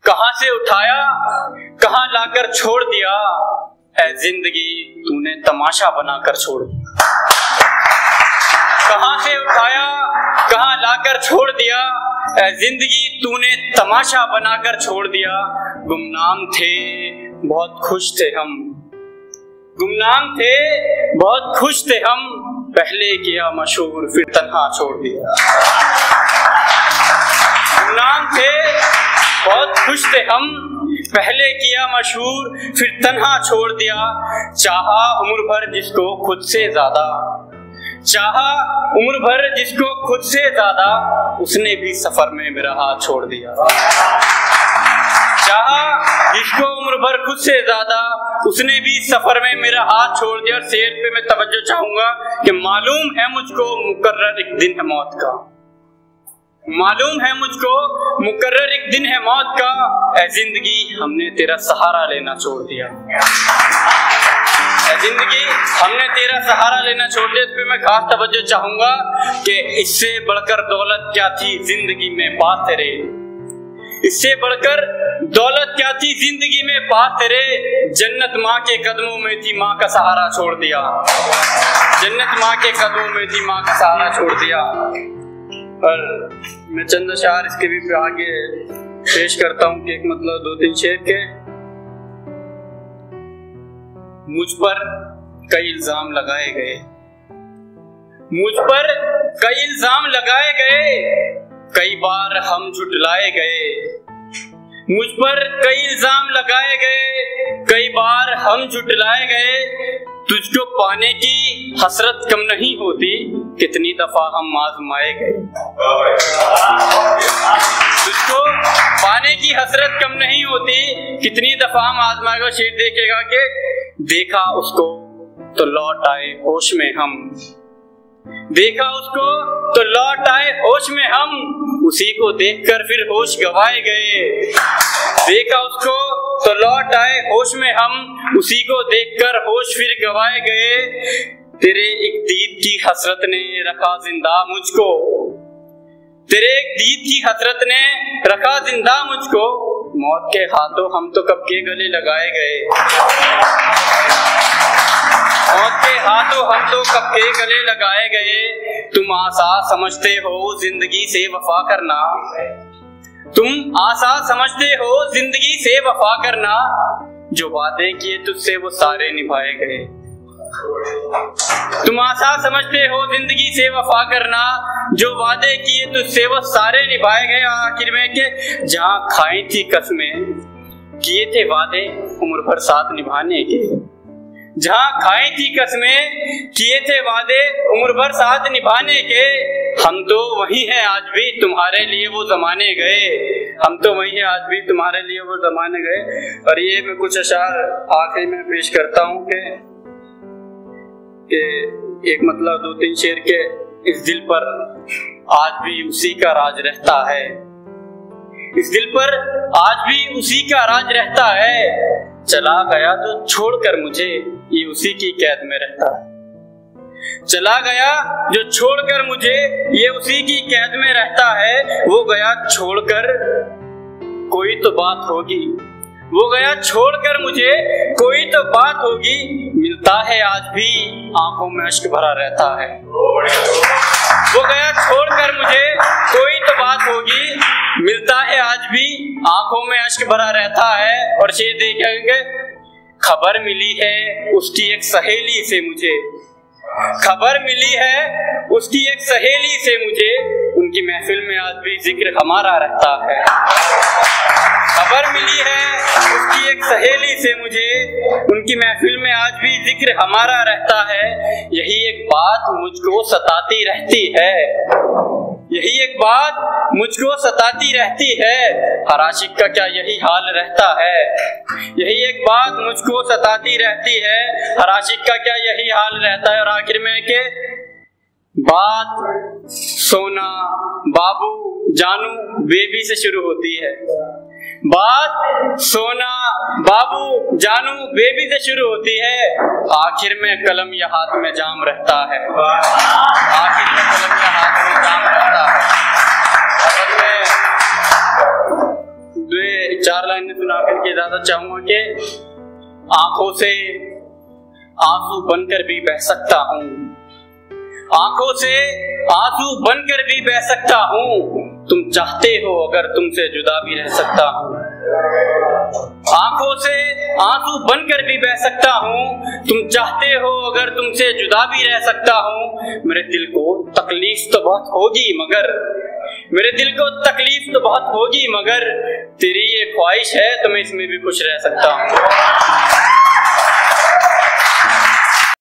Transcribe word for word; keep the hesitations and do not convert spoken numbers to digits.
कहां से उठाया कहां लाकर छोड़ दिया, ऐ जिंदगी तूने तमाशा बनाकर छोड़ दिया। कहां से उठाया कहां लाकर छोड़ दिया, ऐ जिंदगी तूने तमाशा बनाकर छोड़ दिया। गुमनाम थे बहुत खुश थे हम, गुमनाम थे बहुत खुश थे हम, पहले किया मशहूर फिर तन्हा छोड़ दिया। गुमनाम थे बहुत खुश थे हम, पहले किया मशहूर फिर तन्हा छोड़ दिया। चाहा उम्र भर जिसको खुद से ज्यादा, चाहा उम्र भर जिसको खुद से ज्यादा, उसने भी सफर में मेरा हाथ छोड़ दिया। चाहा जिसको उम्र भर खुद से ज्यादा, उसने भी सफर में मेरा हाथ छोड़ दिया। और शेर पे मैं तवज्जो चाहूंगा कि मालूम है मुझको मुकर्रर एक दिन है मौत का, मालूम है मुझको मुकर्रर एक दिन है मौत का, ऐ जिंदगी हमने तेरा सहारा लेना छोड़ दिया। ऐ जिंदगी हमने तेरा सहारा लेना छोड़ दिया। इस पे मैं खास तवज्जो चाहूंगा कि इससे बढ़कर दौलत क्या थी जिंदगी में पास तेरे, इससे बढ़कर दौलत क्या थी जिंदगी में पास तेरे। जन्नत माँ के कदमों में थी, माँ का सहारा छोड़ दिया। जन्नत माँ के कदमों में थी, माँ का सहारा छोड़ दिया। और मैं चंद अशार इसके भी आगे पेश करता हूँ कि एक मतलब दो तीन शेर के। मुझ पर कई इल्जाम लगाए गए, मुझ पर कई इल्जाम लगाए गए, कई बार हम झुठलाए गए। मुझ पर कई इल्जाम लगाए गए, कई बार हम झुठलाए गए। तुझको पाने की हसरत कम नहीं होती, कितनी दफा हम आजमाए गए। तुझको पाने की हसरत कम नहीं होती, कितनी दफा हम आजमाए गए। शेर देखेगा कि देखा उसको तो लौट आए होश में हम, देखा उसको तो लौट आए होश में हम, उसी को देखकर फिर होश गवाए गए। देखा उसको तो लौट आए होश में हम, उसी को देखकर होश फिर गवाए गए। तेरे एक दीद की हसरत ने रखा जिंदा मुझको, तेरे एक दीद की हसरत ने रखा जिंदा मुझको। मौत के हाथों हम तो कब के गले लगाए गए, मौत के हाथों हम तो कब के गले लगाए गए। तुम आसा समझते हो जिंदगी से वफा करना, तुम आसा समझते हो जिंदगी से वफा करना, जो वादे किए तुझसे वो सारे निभाए गए। तुम आसा समझते हो जिंदगी से वफा करना, जो वादे किए तुझसे वो सारे निभाए गए। आखिर में के जहां खाई थी कसमें, किए थे वादे उम्र भर साथ निभाने के। जहां खाई थी कसमें, किए थे वादे उम्र भर साथ निभाने के। हम तो वही हैं आज भी तुम्हारे लिए वो जमाने गए, हम तो वही हैं आज भी तुम्हारे लिए वो जमाने गए। और ये मैं कुछ अशार आखिरी में पेश करता हूँ कि एक मतलब दो तीन शेर के। इस दिल पर आज भी उसी का राज रहता है, इस दिल पर आज भी उसी का राज रहता है। चला गया तो छोड़कर मुझे ये उसी की कैद में रहता है। चला गया जो छोड़कर मुझे ये उसी की कैद में रहता है। वो गया छोड़कर कोई तो बात होगी, वो गया छोड़कर मुझे कोई तो बात होगी। मिलता है आज भी आंखों में अश्क भरा रहता है। वो गया छोड़कर मुझे कोई तो बात होगी, मिलता है आज भी आंखों में अश्क भरा रहता है। और शेर देखेंगे, खबर मिली है उसकी एक सहेली से मुझे, खबर मिली है उसकी एक सहेली से मुझे, उनकी महफिल में आज भी जिक्र हमारा रहता है। खबर मिली है उसकी एक सहेली से मुझे, उनकी महफिल में आज भी जिक्र हमारा रहता है। यही एक बात मुझको सताती रहती है, यही एक बात मुझको सताती रहती है। हर आशिक का क्या यही हाल रहता है, यही एक बात मुझको सताती रहती है। हर आशिक का क्या यही हाल रहता है। और आखिर में के बात सोना बाबू जानू बेबी से शुरू होती है, बात सोना बाबू जानू बेबी से शुरू होती है। आखिर में कलम या हाथ में जाम रहता है, आखिर में कलम या हाथ में जाम रहता है। चार लाइनें सुना करके इजाजत चाहूंगा कि आंखों से आंसू बनकर भी बह सकता हूँ, आंखों से आंसू बनकर भी बह सकता हूँ, तुम चाहते हो अगर तुमसे जुदा भी रह सकता हूँ। आंखों से आंसू बनकर भी बह सकता हूँ, तुम चाहते हो अगर तुमसे जुदा भी रह सकता हूँ। मेरे दिल को तकलीफ तो बहुत होगी मगर मेरे दिल को तकलीफ तो बहुत होगी मगर तेरी ये ख्वाहिश है तो मैं इसमें भी खुश रह सकता हूँ।